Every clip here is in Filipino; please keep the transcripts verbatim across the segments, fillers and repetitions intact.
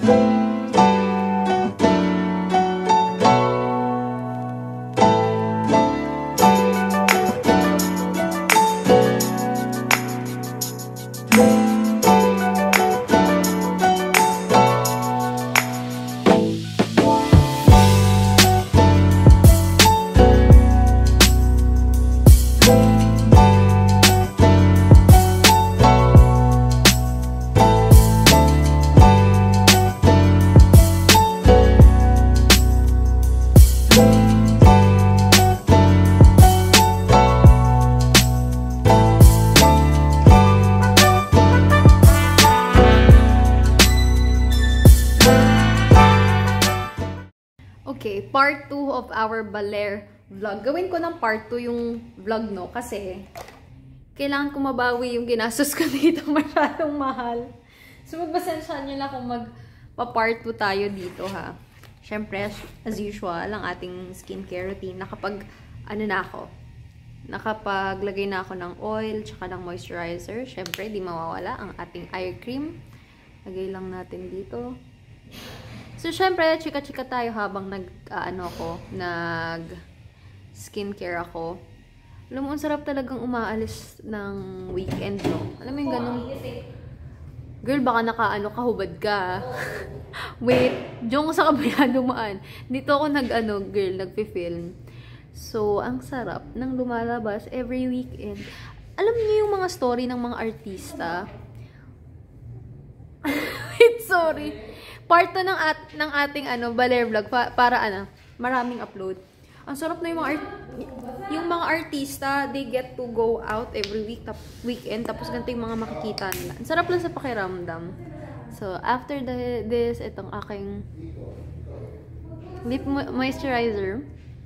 Okay, part two of our Baler vlog. Gawin ko ng part two yung vlog, no? Kasi, kailangan ko mabawi yung ginastos ko dito. Masyadong mahal. So, magbasensyahan nyo lang kung magpa-part two tayo dito, ha? Siyempre, as usual, ang ating skincare routine. Nakapag, ano na ako, nakapaglagay na ako ng oil, tsaka ng moisturizer. Siyempre, di mawawala ang ating eye cream. Lagay lang natin dito. So, syempre, chika-chika tayo habang nag, uh, ano ako, nag skincare ako. Alam mo, ang sarap talagang umaalis ng weekend, no? Alam mo yung ganun? Girl, baka naka-ano, kahubad ka. Wait, diyan ko sa kabila dumaan. Dito ako nag-ano, girl, nagpi-film. So, ang sarap ng lumalabas every weekend. Alam niyo yung mga story ng mga artista? Wait, sorry. Part two ng, at, ng ating ano, Baler vlog pa, para ano, maraming upload. Ang sarap na yung mga art, yung mga artista, they get to go out every week, tap, weekend, tapos ganito yung mga makikita nila. Ang sarap lang sa pakiramdam. So, after the, this, itong aking lip moisturizer.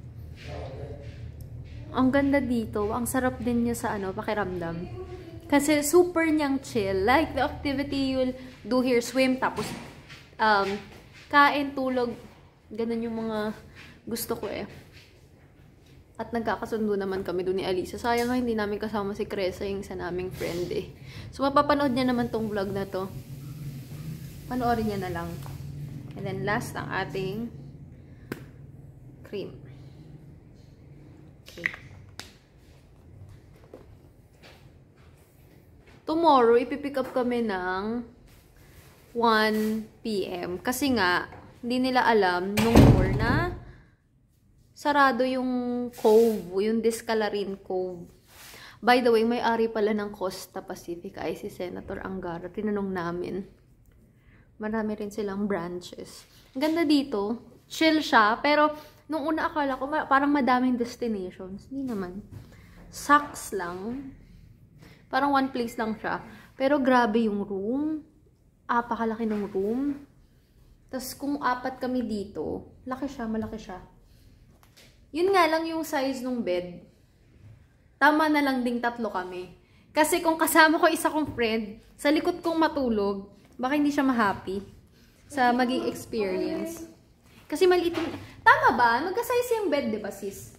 Ang ganda dito. Ang sarap din niya sa ano, pakiramdam. Kasi super niyang chill. Like the activity you'll do here, swim, tapos Um, kain, tulog, ganun yung mga gusto ko eh. At nagkakasundo naman kami doon ni Alisa. Sayang nga hindi namin kasama si Cresa, yung isa naming friend eh. So mapapanood niya naman tong vlog na to. Panoorin niya na lang. And then last, ang ating cream. Okay. Tomorrow, ipipick up kami ng one P M Kasi nga, hindi nila alam nung tour na sarado yung cove, yung Discalarin Cove. By the way, may-ari pala ng Costa, Pacifica ay si Senator Angara. Tinanong namin. Marami rin silang branches. Ang ganda dito. Chill siya. Pero, nung una akala ko, parang madaming destinations. Hindi naman. Sucks lang. Parang one place lang siya. Pero grabe yung room. Apakalaki ng room. Tapos kung apat kami dito, laki siya, malaki siya. Yun nga lang yung size ng bed. Tama na lang ding tatlo kami. Kasi kung kasama ko isa kong friend, sa likod kong matulog, baka hindi siya ma-happy sa maging experience. Kasi maliit yung... Tama ba? Magka-size yung bed, di ba sis?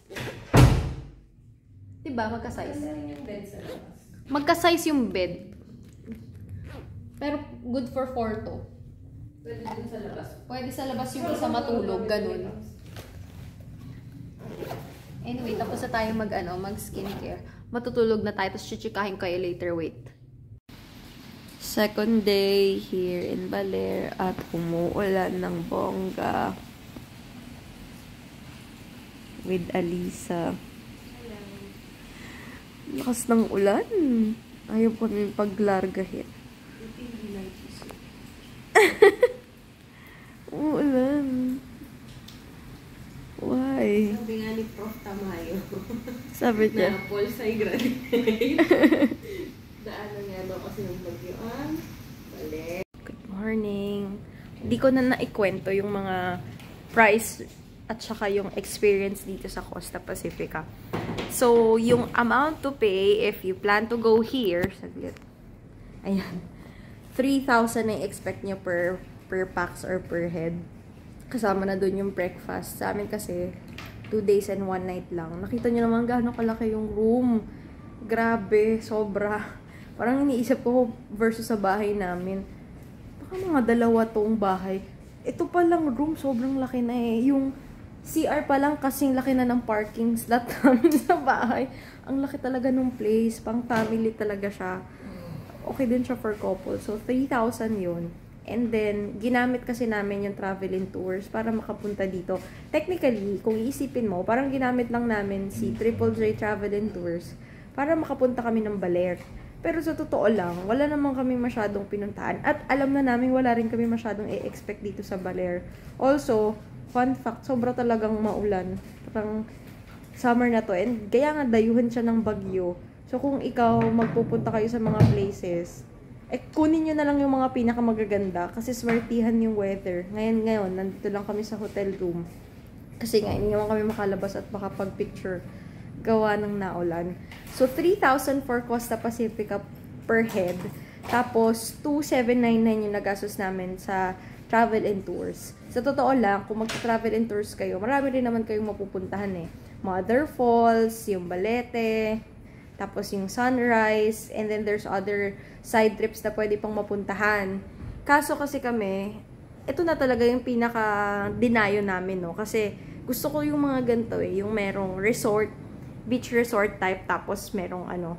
Di ba? Magka-size. Magka-size yung bed. Pero good for four to. Pwede din sa labas. Pwede sa labas yung isa matulog, ganun. Anyway, tapos na tayo mag, ano, mag skincare. Matutulog na tayo, tapos chichikahin kayo later, wait. Second day here in Baler at umuulan ng bongga. With Alisa. Lakas ng ulan. Ayaw kami paglargahin. Uulan. Why? Sabi nga ni Prof Tamayo. Sabi niya. Na Polsay graduate. Daan nga daw kasi yung bagyuan. Balik. Good morning. Hindi ko na naikwento yung mga price at saka yung experience dito sa Costa, Pacifica. So, yung amount to pay if you plan to go here, saglit. Ayan. three thousand na expect nyo per, per pax or per head. Kasama na dun yung breakfast. Sa amin kasi, two days and one night lang. Nakita nyo naman gaano kalaki yung room. Grabe, sobra. Parang iniisip ko versus sa bahay namin. Baka Baka mga dalawa tong bahay. Ito pa lang room, sobrang laki na eh. Yung C R pa lang kasing laki na ng parking slot namin sa bahay. Ang laki talaga ng place. Pang family talaga siya. Okay din siya for couple. So, three thousand yun. And then, ginamit kasi namin yung travel and tours para makapunta dito. Technically, kung iisipin mo, parang ginamit lang namin si Triple J Travel and Tours para makapunta kami ng Baler. Pero sa totoo lang, wala naman kami masyadong pinuntahan. At alam na namin, wala rin kami masyadong i-expect dito sa Baler. Also, fun fact, sobra talagang maulan. Parang summer na to. And kaya nga, dayuhan siya ng bagyo. So, kung ikaw magpupunta kayo sa mga places, eh, kunin nyo na lang yung mga pinakamagaganda kasi swertihan yung weather. Ngayon, ngayon, nandito lang kami sa hotel room. Kasi nga, hindi naman kami makalabas at makapag-picture gawa ng naulan. So, three thousand for Costa Pacifica per head. Tapos, two thousand seven hundred ninety-nine yung nagastos namin sa travel and tours. Sa totoo lang, kung mag-travel and tours kayo, marami rin naman kayong mapupuntahan eh. Mother Falls, yung Balete, tapos yung sunrise, and then there's other side trips na pwede pang mapuntahan. Kaso kasi kami, ito na talaga yung pinaka-dinayo namin, no? Kasi gusto ko yung mga ganito eh, yung merong resort, beach resort type, tapos merong ano,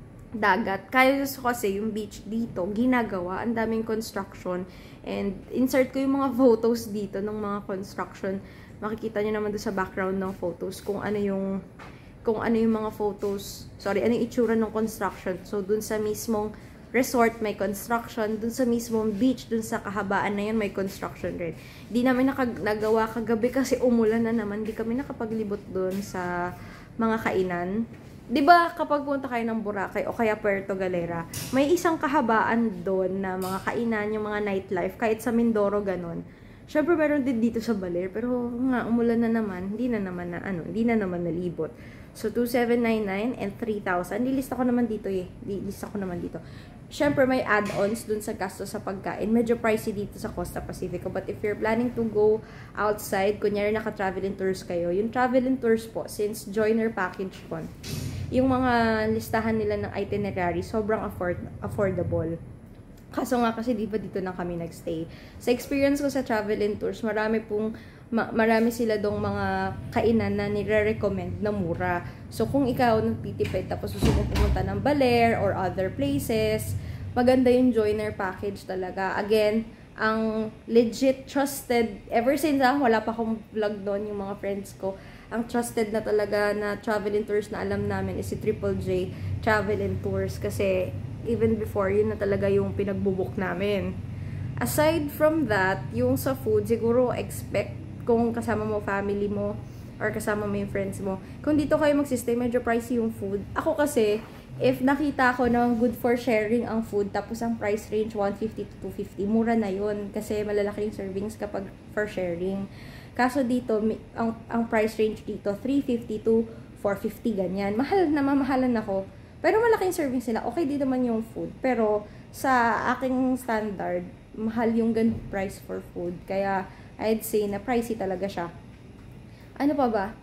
dagat. Kaya gusto kasi yung beach dito, ginagawa, ang daming construction, and insert ko yung mga photos dito ng mga construction. Makikita nyo naman doon sa background ng photos kung ano yung kung ano yung mga photos, sorry, ano yung itsura ng construction. So, dun sa mismong resort, may construction. Dun sa mismong beach, dun sa kahabaan na yun, may construction rin. Di namin nagawa kagabi kasi umulan na naman. Di kami nakapaglibot dun sa mga kainan. Di ba kapag punta kayo ng Boracay o kaya Puerto Galera, may isang kahabaan doon na mga kainan, yung mga nightlife, kahit sa Mindoro, ganun. Syempre, meron din dito sa Baler, pero nga, umulan na naman, hindi na naman na, ano, hindi na naman nalibot. So, two thousand seven hundred ninety-nine and three thousand. Nilista ko naman dito eh. Nilista ko naman dito. Syempre, may add-ons dun sa gasto sa pagkain. Medyo pricey dito sa Costa Pacifica. But if you're planning to go outside, kunyari naka-travel and tours kayo, yung travel and tours po, since joiner package po, yung mga listahan nila ng itinerary, sobrang afford affordable. Kaso nga kasi di ba dito na kami nagstay. Sa experience ko sa travel and tours, marami pong ma marami sila dong mga kainan na nire-recommend na mura. So kung ikaw nagtitipid tapos gusto mo pumunta ng Baler or other places, maganda yung joiner package talaga. Again, ang legit trusted, ever since ah, wala pa akong vlog doon yung mga friends ko, ang trusted na talaga na travel and tours na alam namin is si Triple J Travel and Tours kasi even before, yun na talaga yung pinagbubuk namin. Aside from that, yung sa food, siguro expect kung kasama mo family mo or kasama mo yung friends mo. Kung dito kayo magsistay, medyo pricey yung food. Ako kasi, if nakita ko na good for sharing ang food, tapos ang price range one fifty to two fifty, mura na yun. Kasi malalaki yung servings kapag for sharing. Kaso dito, ang, ang price range dito, three fifty to four fifty, ganyan. Mahal na, mamahalan ako. Pero malaking serving sila. Okay din naman yung food. Pero sa aking standard, mahal yung ganun price for food. Kaya I'd say na pricey talaga siya. Ano pa ba?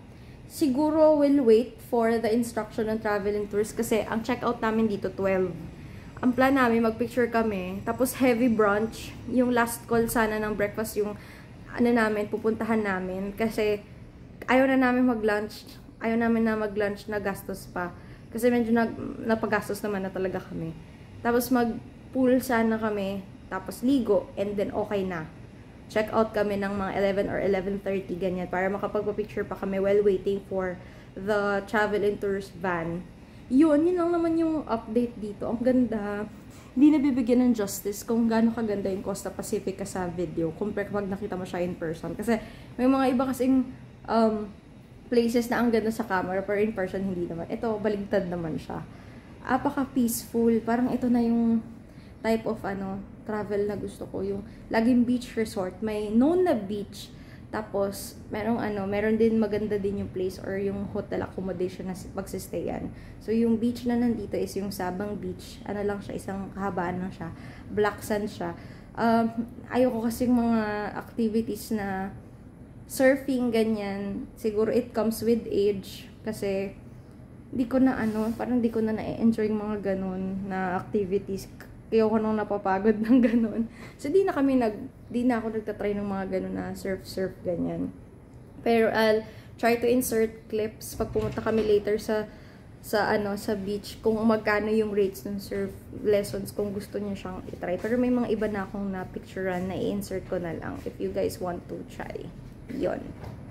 Siguro we'll wait for the instruction ng travel and tours kasi ang checkout namin dito twelve. Ang plan namin, magpicture kami. Tapos heavy brunch. Yung last call sana ng breakfast yung ano namin, pupuntahan namin. Kasi ayaw na namin mag-lunch. Ayaw namin na mag-lunch na gastos pa. Kasi medyo nag, napagastos naman na talaga kami. Tapos mag-pool sana kami. Tapos ligo. And then okay na. Check out kami ng mga eleven or eleven thirty, ganyan. Para makapagpa-picture pa kami while waiting for the travel and tours van. Yun, yun lang naman yung update dito. Ang ganda. Hindi nabibigyan ng justice kung gaano kaganda yung Costa Pacifica sa video. Compare kapag nakita mo siya in person. Kasi may mga iba kasing um, places na ang ganda sa camera, pero in person hindi naman. Ito, baligtad naman siya. Apaka-peaceful. Parang ito na yung type of ano travel na gusto ko. Yung laging beach resort. May known na beach. Tapos, merong ano, meron din maganda din yung place or yung hotel accommodation na magsistayan. So, yung beach na nandito is yung Sabang Beach. Ano lang siya, isang kahabaan lang siya. Black sand siya. Um, ayoko kasing mga activities na surfing, ganyan. Siguro it comes with age. Kasi, di ko na ano, parang di ko na na-enjoy yung mga ganun na activities. Kaya ako nung napapagod ng ganun. So, di na kami nag, di na ako nagtatry ng mga ganun na surf-surf, ganyan. Pero, I'll try to insert clips pag pumunta kami later sa, sa ano, sa beach, kung magkano yung rates ng surf lessons, kung gusto niyo siyang itry. Pero may mga iba na akong na-picturean na i-insert ko na lang if you guys want to try. Yon.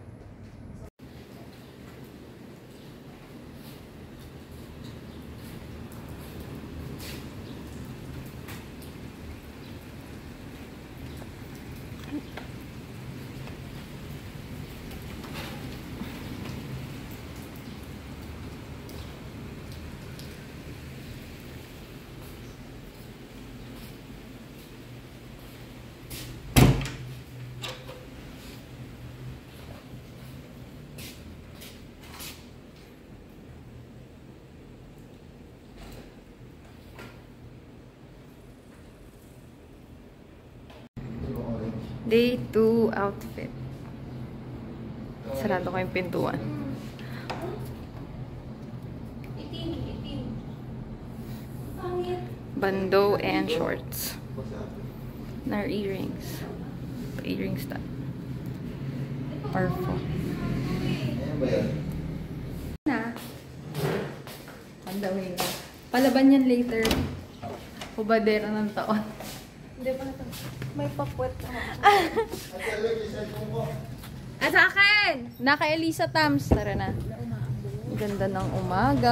Day two outfit. Sarado ko yung pintuan. Bando and shorts. Na earrings. Earrings ta. Purple. Na. Pandawin na. Palaban yan later. Hubadera ng taon. Hindi pa na ito. May pakwet na. At sa akin! Naka Elisa Tams. Tara na. Ganda ng umaga.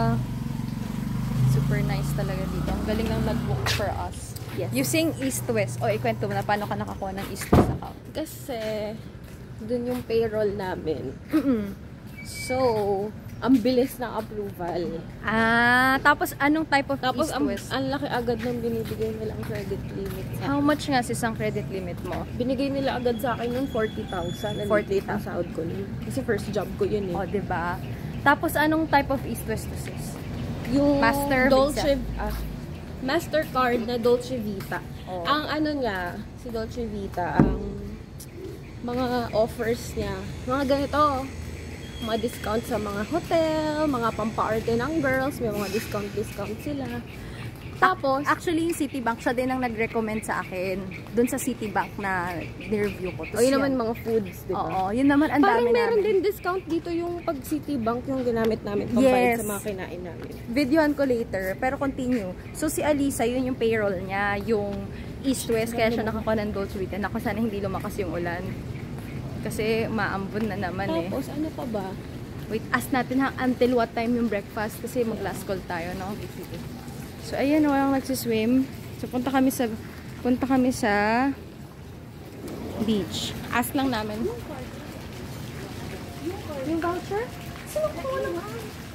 Super nice talaga dito. Ang galing lang nag-book for us. Yes. Using Eastwest. O, ikwento mo na paano ka nakakuha ng Eastwest account. Kasi, dun yung payroll namin. Mm-mm. So, ang bilis ng approval. Ah, tapos anong type of Tapos, ang, Eastwest? ang laki agad ng binibigay nilang credit limit. Sa How much nga sis ang credit limit mo? Binigay nila agad sa akin ng forty thousand. forty ang sahod ko nun. Kasi first job ko yun eh. O, diba? Tapos anong type of Eastwest to sis? Yung Master Dolce, ah, Mastercard na Dolce Vita. Oh. Ang ano niya, si Dolce Vita, ang mga offers niya, mga ganito, mga discount sa mga hotel, mga pampa-arte ng girls, may mga discount-discount sila. Tapos, Actually, yung Citibank, siya din ang nag-recommend sa akin. Doon sa Citibank na nireview ko. o yun naman mga foods, di ba? Oo, yun naman ang Parang dami meron namin. din discount dito yung pag Citibank yung ginamit namin pambayad Yes. sa mga kinain namin. Videohan ko later, pero continue. So, si Alisa, yun yung payroll niya, yung East-West, kaya siya nakakuha ng Dolce Vita. Naku, sana hindi lumakas yung ulan. Kasi maambon na naman eh. Tapos, ano pa ba? Wait, ask natin ha, until what time yung breakfast kasi mag-last call tayo, no? So, ayan, walang nagsiswim. So, punta kami sa, punta kami sa beach. Ask lang namin. Yung voucher? Sino ko naman?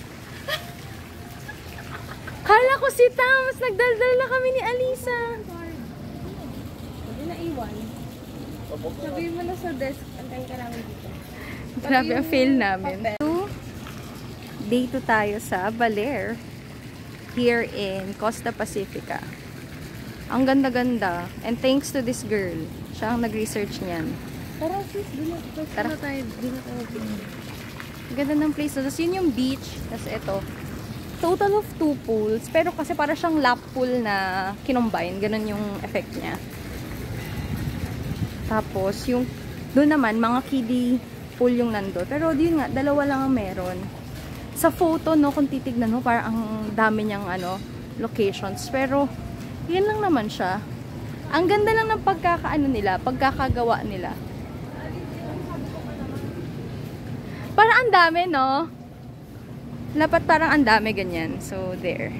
Kala ko si Tams, nagdaldal na kami ni Alisa. Hindi na iwan. Sabihin mo na sa desk, antayin ka namin dito. Grabe ang fail namin. Day two tayo sa Baler. Here in Costa, Pacifica. Ang ganda-ganda. And thanks to this girl. Siya ang nag-research niyan. Tara sis, di na, Tara. na tayo, di na tayo. Ang ganda ng place. Tapos yun yung beach. Tapos ito. Total of two pools. Pero kasi para siyang lap pool na kinombine. Ganun yung effect niya. Tapos yung doon naman, mga kiddie pool yung nando. Pero yun nga, dalawa lang ang meron. Sa photo, no, kung titignan mo, parang ang dami niyang, ano, locations. Pero, yun lang naman siya. Ang ganda lang ng pagkakaano nila, pagkakagawa nila. Parang ang dami, no? Dapat parang ang dami ganyan. So, there.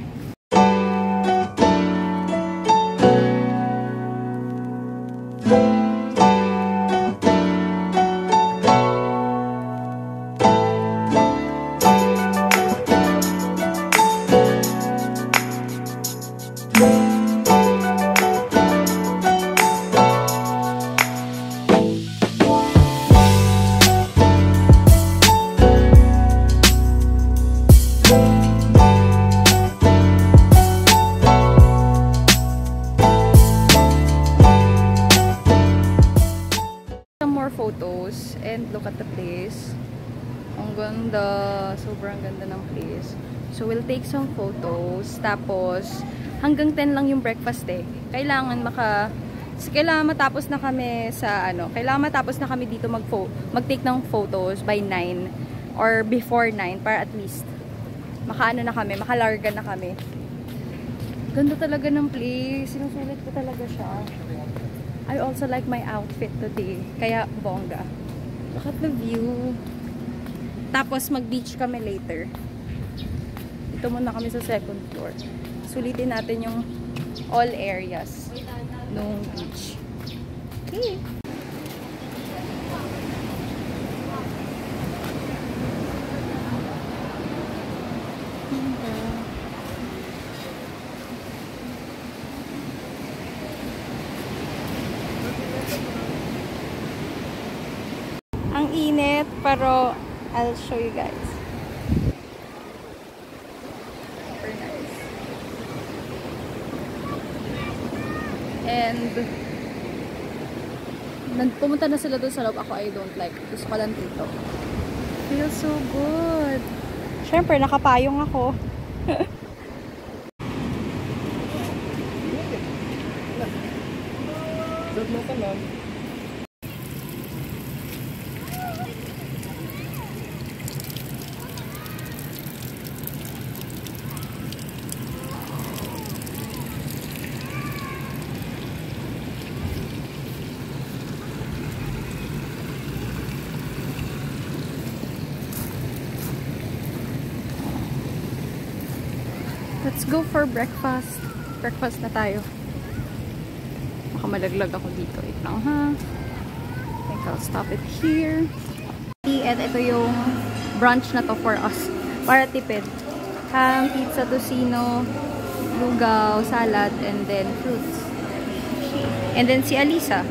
Photos and look at the place. Ang ganda, sobrang ganda ng place. So we'll take some photos, tapos hanggang ten lang yung breakfast eh. Kailangan maka kailangan matapos na kami sa ano, kailangan matapos na kami dito mag mag-take ng photos by nine or before nine para at least makaano na kami, makalarga na kami. Ganda talaga ng place. Sinusulit ko talaga siya. I also like my outfit today. Kaya bongga. Look at the view. Tapos mag-beach kami later. Dito muna kami sa second floor. Sulitin natin yung all areas nung beach. Okay. Ang init, pero I'll show you guys. Super nice. And pumunta na sila doon sa loob. Ako, I don't like. Gusto ko lang dito. Feels so good. Siyempre, nakapayong ako. Let's go for breakfast. Breakfast na tayo. Baka malaglag ako dito. Wait lang ha. I think I'll stop it here. And ito yung brunch na to for us. Para tipid. Ham, pizza, tocino, lugaw, salad, and then fruits. And then si Alisa.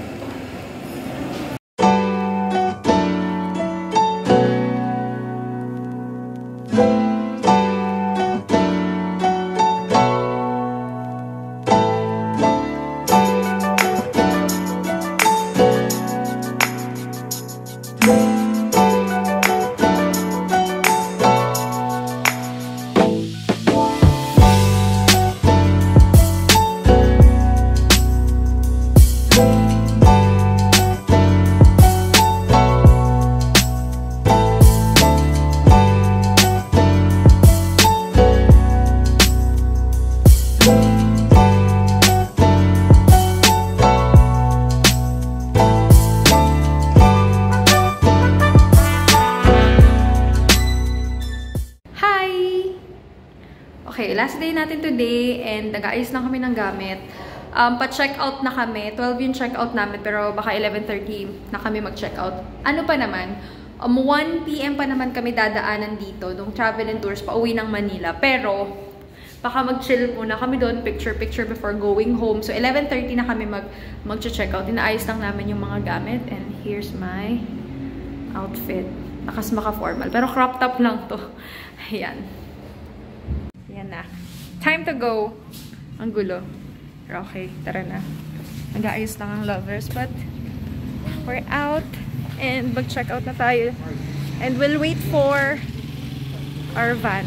Okay, last day natin today and nag-aayos lang kami ng gamit. Um, pa-check out na kami. twelve yung check out namin pero baka eleven thirty na kami mag-check out. Ano pa naman, um, one P M pa naman kami dadaanan dito nung travel and tours pa uwi ng Manila. Pero baka mag-chill muna kami doon, picture-picture before going home. So eleven thirty na kami mag mag-check out. Inaayos lang namin yung mga gamit and here's my outfit. Nakas maka-formal. Pero crop top lang to. Ayan. Ayan na. Time to go. Ang gulo. Pero okay, tara na. Nag-aayos lang ang lovers. But we're out. And mag-check out na tayo. And we'll wait for our van.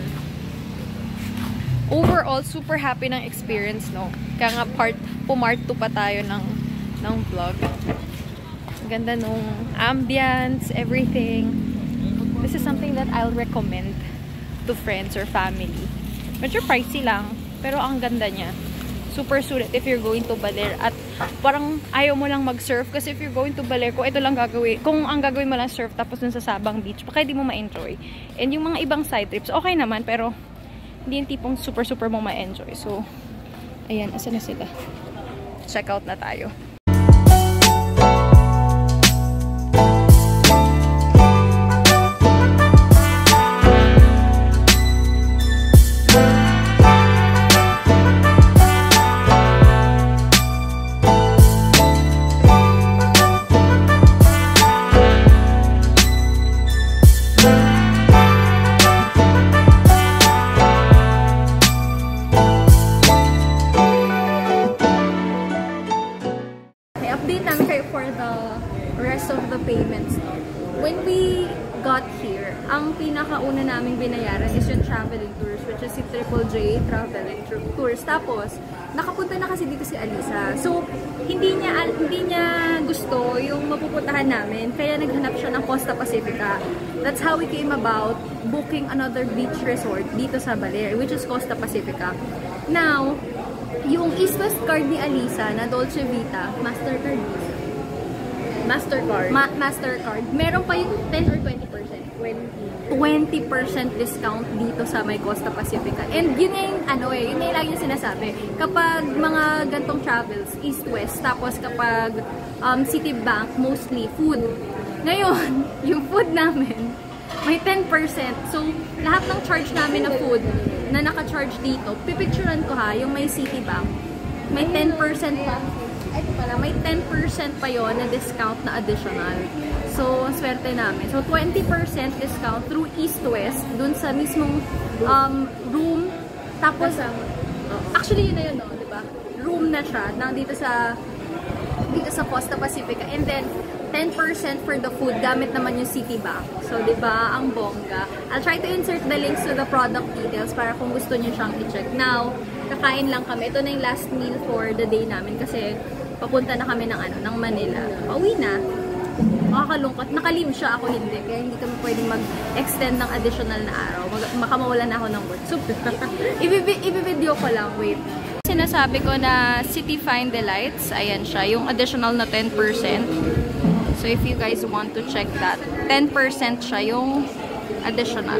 Overall, super happy ng experience, no? Kaya nga part, pumart two pa tayo ng, ng vlog. Ganda nung ambience, everything. This is something that I'll recommend to friends or family. Medyo pricey lang, pero ang ganda niya. Super sulit if you're going to Baler. At parang ayaw mo lang mag-surf kasi if you're going to Baler, kung ito lang gagawin, kung ang gagawin mo lang surf tapos dun sa Sabang Beach, baka di mo ma-enjoy. And yung mga ibang side trips, okay naman, pero hindi yung tipong super-super mo ma-enjoy. So, ayan, asa na sila? Check out na tayo. got here, ang pinakauna naming binayaran is yung traveling tours, which is si Triple J Traveling Tours. Tapos, nakapunta na kasi dito si Alisa. So, hindi niya, hindi niya gusto yung mapupuntahan namin, kaya naghanap siya ng Costa Pacifica. That's how we came about booking another beach resort dito sa Baler, which is Costa Pacifica. Now, yung Eastwest card ni Alisa na Dolce Vita, Mastercard Visa. Mastercard. Ma Mastercard. Meron pa yung ten or twenty percent? twenty percent discount dito sa may Costa Pacifica. And yun yung, ano eh, yun yung lagi yung sinasabi. Kapag mga gantong travels, East-West, tapos kapag um, Citibank, mostly food. Ngayon, yung food namin, may ten percent. So, lahat ng charge namin na food na naka-charge dito, pipicturean ko ha, yung may Citibank, may ten percent pa. Ito pala, may ten percent pa yon na discount na additional. So, swerte namin. So, twenty percent discount through East-West, dun sa mismong um, room. Tapos, actually, yun na yun, no? Diba? Room na siya, nandito sa, dito sa Costa Pacifica. And then, ten percent for the food, gamit naman yung Citibank. So, diba, ang bongga. I'll try to insert the links to the product details para kung gusto nyo siyang i-check. Now, kakain lang kami. Ito na yung last meal for the day namin kasi papunta na kami ng ano, ng Manila. Pauwi na. Makakalungkot. Nakalim siya, ako hindi. Kaya hindi kami pwedeng mag-extend ng additional na araw. Makamawala na ako ng work. So, i-video ko lang. Wait. Sinasabi ko na City Fine Delights. Ayan siya. Yung additional na ten percent. So, if you guys want to check that, ten percent siya yung additional.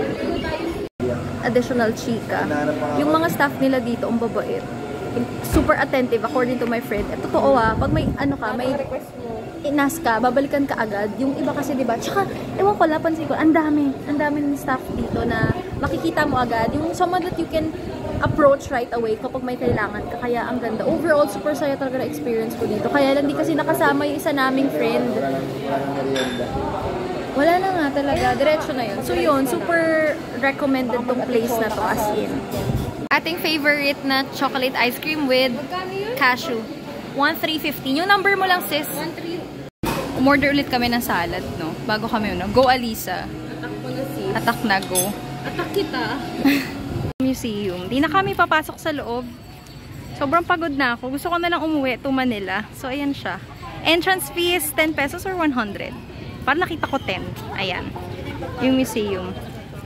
Additional chika. Yung mga staff nila dito, ang babait. Super attentive, according to my friend. Eh, totoo ah, pag may ano ka, may inas ka, babalikan ka agad. Yung iba kasi, diba? Tsaka, ewan ko, lapansin ko, ang dami. Ang dami ng staff dito na makikita mo agad. Yung someone that you can approach right away kapag may kailangan ka. Kaya ang ganda. Overall, super saya talaga na experience ko dito. Kaya lang di kasi nakasama yung isa naming friend. Wala na nga talaga. Diretso na yun. So yun, super recommended tong place na to as in. Ating favorite na chocolate ice cream with cashew. one three fifteen. Yung number mo lang, sis. Umorder ulit kami ng salad, no? Bago kami, no? Go, Alisa. Atak ko na, sis. Atak na, go. Atak kita. Museum. Di na kami papasok sa loob. Sobrang pagod na ako. Gusto ko na lang umuwi to Manila. So, ayan siya. Entrance fee is ten pesos or one hundred. Para nakita ko ten. Ayan. Yung museum.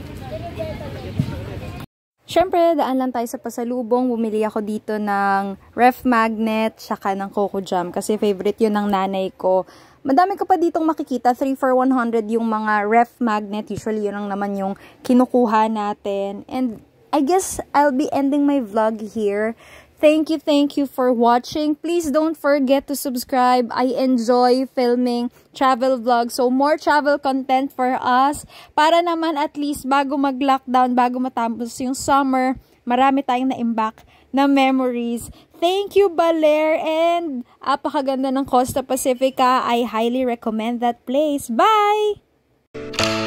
Siyempre, daan lang tayo sa pasalubong. Bumili ako dito ng ref magnet, saka ng coco jam. Kasi favorite yun ng nanay ko. Madami ka pa ditong makikita. three for one hundred yung mga ref magnet. Usually, yun lang naman yung kinukuha natin. And I guess I'll be ending my vlog here. Thank you, thank you for watching. Please don't forget to subscribe. I enjoy filming travel vlogs. So, more travel content for us. Para naman at least bago mag-lockdown, bago matapos yung summer, marami tayong na-imbak na memories. Thank you, Baler. And apakaganda ng Costa Pacifica. I highly recommend that place. Bye!